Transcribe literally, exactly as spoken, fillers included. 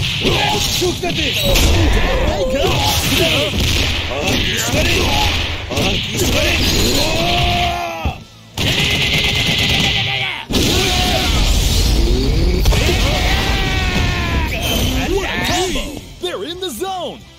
Shoot the dish! Hey, go! He's ready! He's ready! They're in the zone!